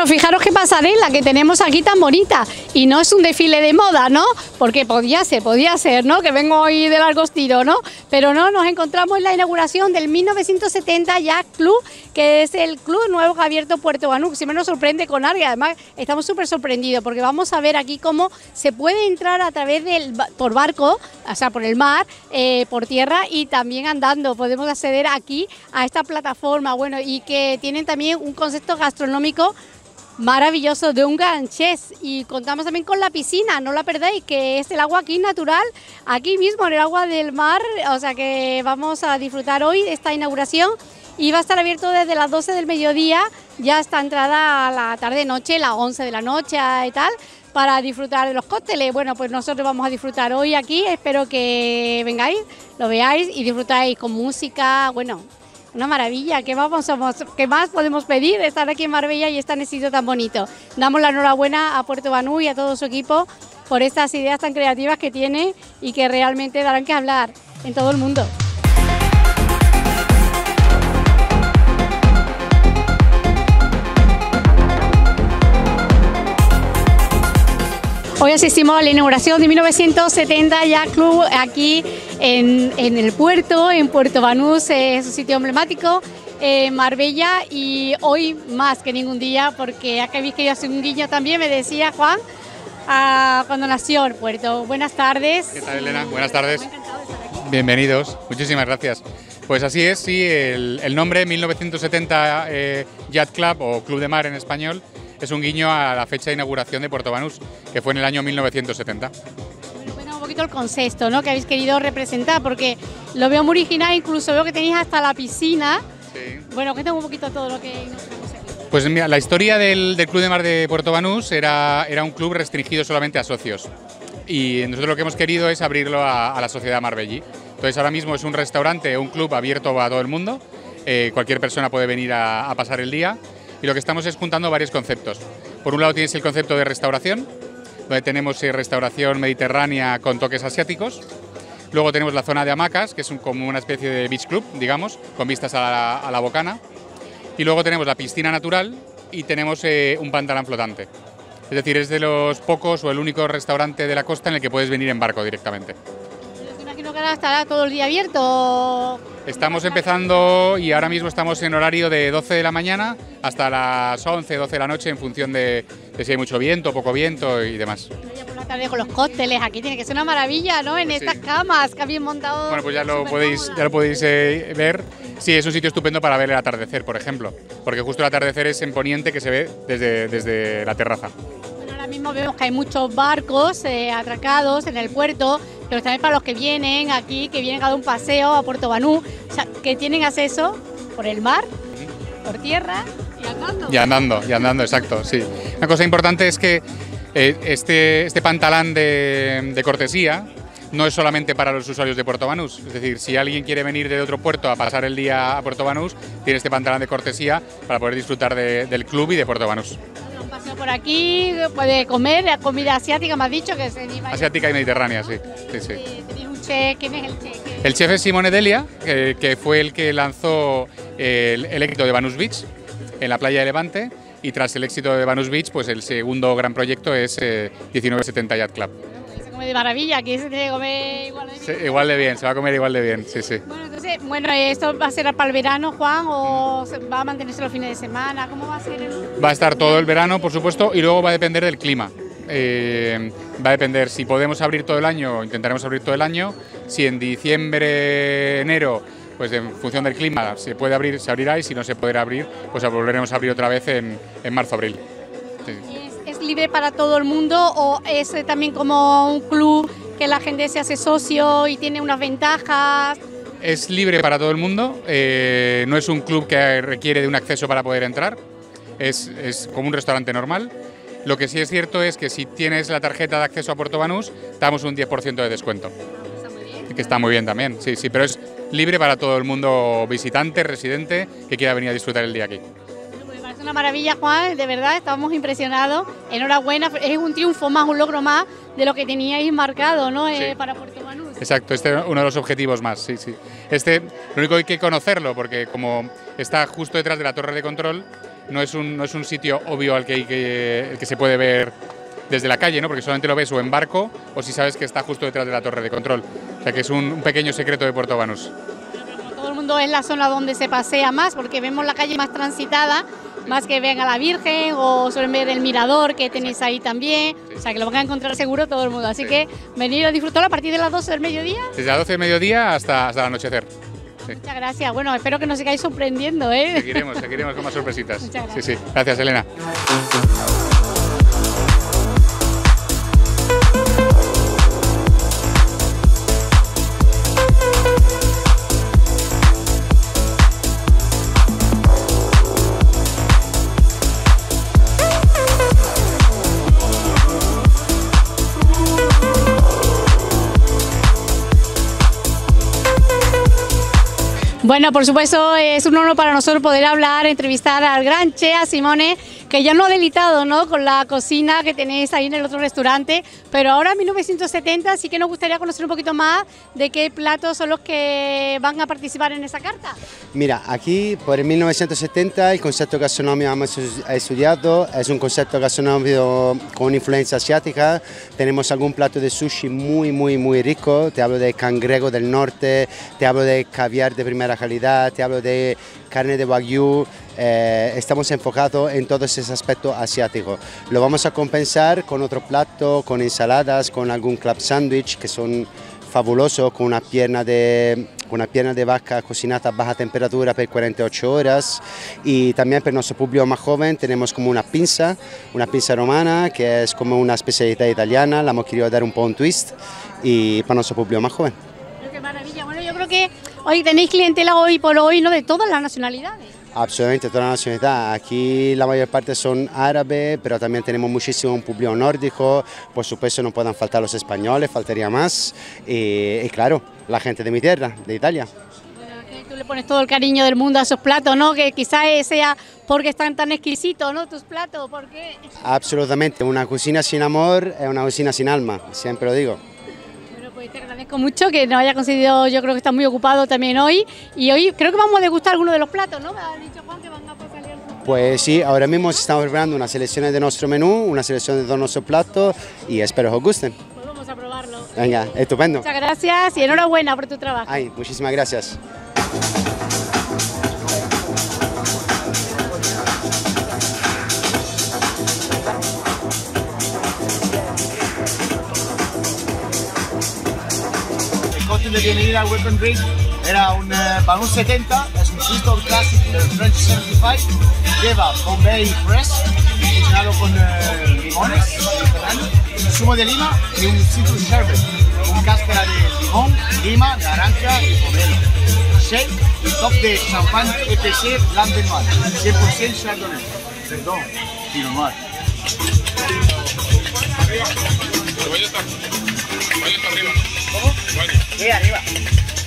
Bueno, fijaros qué pasarela que tenemos aquí tan bonita. Y no es un desfile de moda, ¿no? Porque podía ser, ¿no? Que vengo hoy de largos tiros, ¿no? Pero no, nos encontramos en la inauguración del 1970 Yacht Club, que es el club nuevo que ha abierto Puerto Banús. Siempre nos sorprende con algo y además estamos súper sorprendidos porque vamos a ver aquí cómo se puede entrar a través por barco, o sea, por el mar, por tierra y también andando. Podemos acceder aquí a esta plataforma, bueno, y que tienen también un concepto gastronómico maravilloso de un ganchés, y contamos también con la piscina, no la perdáis, que es el agua aquí natural, aquí mismo en el agua del mar, o sea que vamos a disfrutar hoy de esta inauguración y va a estar abierto desde las 12 del mediodía, ya está entrada a la tarde-noche, las 11 de la noche y tal, para disfrutar de los cócteles. Bueno, pues nosotros vamos a disfrutar hoy aquí, espero que vengáis, lo veáis y disfrutáis con música, bueno, una maravilla. ¿Qué más podemos pedir? Estar aquí en Marbella y estar en este sitio tan bonito. Damos la enhorabuena a Puerto Banús y a todo su equipo por estas ideas tan creativas que tiene y que realmente darán que hablar en todo el mundo. Hoy asistimos a la inauguración de 1970 Yacht Club aquí en el puerto, en Puerto Banús, es un sitio emblemático, Marbella, y hoy más que ningún día, porque acá habéis querido hacer un guiño también, me decía Juan, cuando nació el puerto. Buenas tardes. ¿Qué tal, Elena? Buenas tardes. Bienvenidos, muchísimas gracias. Pues así es, sí, el nombre 1970 Yacht Club o Club de Mar en español es un guiño a la fecha de inauguración de Puerto Banús, que fue en el año 1970. Bueno, un poquito el concepto, ¿no?, que habéis querido representar, porque lo veo muy original, incluso veo que tenéis hasta la piscina. Sí. Bueno, cuéntame un poquito todo lo que nos tenemos aquí. Pues mira, la historia del Club de Mar de Puerto Banús era un club restringido solamente a socios. Y nosotros lo que hemos querido es abrirlo a la sociedad marbellí. Entonces ahora mismo es un restaurante, un club abierto a todo el mundo. Cualquier persona puede venir a pasar el día. Y lo que estamos es juntando varios conceptos. Por un lado tienes el concepto de restauración, donde tenemos restauración mediterránea con toques asiáticos. Luego tenemos la zona de hamacas, que es como una especie de beach club, digamos, con vistas a la bocana. Y luego tenemos la piscina natural y tenemos un pantalán flotante. Es decir, es de los pocos o el único restaurante de la costa en el que puedes venir en barco directamente. Me imagino que ahora estará todo el día abierto. Estamos empezando y ahora mismo estamos en horario de 12 de la mañana hasta las 11, 12 de la noche, en función de si hay mucho viento, poco viento y demás. Ya por la tarde con los cócteles, aquí tiene que ser una maravilla, ¿no? En estas camas que habéis montado. Bueno, pues ya lo podéis ver. Sí, es un sitio estupendo para ver el atardecer, por ejemplo, porque justo el atardecer es en poniente, que se ve desde la terraza. Bueno, ahora mismo vemos que hay muchos barcos atracados en el puerto, pero también para los que vienen aquí, que vienen a dar un paseo a Puerto Banús, o sea, que tienen acceso por el mar, por tierra y andando. Y andando, exacto, sí. Una cosa importante es que este pantalán de cortesía no es solamente para los usuarios de Puerto Banús. Es decir, si alguien quiere venir de otro puerto a pasar el día a Puerto Banús, tiene este pantalán de cortesía para poder disfrutar del club y de Puerto Banús. Un paseo por aquí, puede comer comida asiática, me has dicho que se anima. Asiática y mediterránea, sí. Tenéis un chef, ¿quién es el chef? El chef es Simone Delia, que fue el que lanzó el éxito de Banús Beach en la playa de Levante, y tras el éxito de Banús Beach, pues el segundo gran proyecto es 1970 Yacht Club. De maravilla, aquí se tiene que comer igual de bien. Sí, igual de bien, se va a comer igual de bien, sí, sí. Bueno, entonces, ¿esto va a ser para el verano, Juan, o va a mantenerse los fines de semana? ¿Cómo va a ser? Va a estar todo el verano, por supuesto, y luego va a depender del clima. Va a depender si podemos abrir todo el año, intentaremos abrir todo el año. Si en diciembre, enero, pues en función del clima se puede abrir, se abrirá, y si no se podrá abrir, pues volveremos a abrir otra vez en marzo, abril. Sí. ¿Es libre para todo el mundo o es también como un club que la gente se hace socio y tiene unas ventajas? Es libre para todo el mundo, no es un club que requiere de un acceso para poder entrar, es como un restaurante normal. Lo que sí es cierto es que si tienes la tarjeta de acceso a Puerto Banús, damos un 10% de descuento. Está muy bien. Que está muy bien también, sí, pero es libre para todo el mundo, visitante, residente, que quiera venir a disfrutar el día aquí. Es una maravilla, Juan, de verdad, estamos impresionados. Enhorabuena, es un triunfo más, un logro más de lo que teníais marcado, ¿no? Sí. Para Puerto Banús. Exacto, este es uno de los objetivos más, sí. Lo único que hay que conocerlo, porque como está justo detrás de la torre de control, no es un sitio obvio el que se puede ver desde la calle, ¿no? Porque solamente lo ves o en barco o si sabes que está justo detrás de la torre de control. O sea que es un pequeño secreto de Puerto Banús. Todo el mundo es la zona donde se pasea más, porque vemos la calle más transitada, más que ven a la Virgen o suelen ver el mirador que tenéis ahí también. Sí. O sea que lo van a encontrar seguro todo el mundo. Así que venid a disfrutarlo a partir de las 12 del mediodía. Desde las 12 del mediodía hasta el anochecer. Sí. Muchas gracias. Bueno, espero que nos sigáis sorprendiendo, ¿eh? Seguiremos con más sorpresitas. Muchas gracias. Sí, sí. Gracias, Elena. Bueno, por supuesto, es un honor para nosotros poder hablar, entrevistar al gran chef Simone, que ya nos ha deleitado, ¿no?, con la cocina que tenéis ahí en el otro restaurante, pero ahora en 1970 sí que nos gustaría conocer un poquito más de qué platos son los que van a participar en esa carta. Mira, aquí por el 1970 el concepto gastronómico que hemos estudiado es un concepto gastronómico con influencia asiática. Tenemos algún plato de sushi muy rico, te hablo de cangrejo del norte, te hablo de caviar de primera calidad, te hablo de carne de wagyu. Estamos enfocados en todo ese aspecto asiático. Lo vamos a compensar con otro plato, con ensaladas, con algún club sandwich que son fabulosos, con una pierna de vaca cocinada a baja temperatura por 48 horas. Y también para nuestro público más joven tenemos como una pinza romana, que es como una especialidad italiana. La hemos querido dar un poco un twist y para nuestro público más joven. ¡Qué maravilla! Bueno, yo creo que hoy tenéis clientela hoy por hoy, ¿no?, de todas las nacionalidades. Absolutamente, toda la nacionalidad. Aquí la mayor parte son árabes, pero también tenemos muchísimo un público nórdico. Por supuesto no pueden faltar los españoles, faltaría más. Y claro, la gente de mi tierra, de Italia. Bueno, tú le pones todo el cariño del mundo a esos platos, ¿no? Que quizás sea porque están tan exquisitos, ¿no?, tus platos. ¿Por qué? Absolutamente, una cocina sin amor es una cocina sin alma, siempre lo digo. Te agradezco mucho que nos haya concedido, yo creo que está muy ocupado también hoy, y hoy creo que vamos a degustar algunos de los platos, ¿no? Me ha dicho Juan que van a pasar algunos. Pues sí, ahora mismo estamos preparando una selección de nuestro menú, una selección de todos nuestros platos y espero que os gusten. Pues vamos a probarlo. Venga, estupendo. Muchas gracias y enhorabuena por tu trabajo. Ay, muchísimas gracias. De bienvenida al Welcome Drink era un Banús 70, es un Crystal Classic del French 75, lleva Bombay Press, fusionado con limones, zumo de lima y un citrus sherbet, con cáscara de limón, lima, naranja y pomelo, shake y top de champán EPC Blanc de Noir, 100% Chardonnay, perdón, Pinot Noir. Arriba. Arriba. ¿Cómo? Sí, arriba.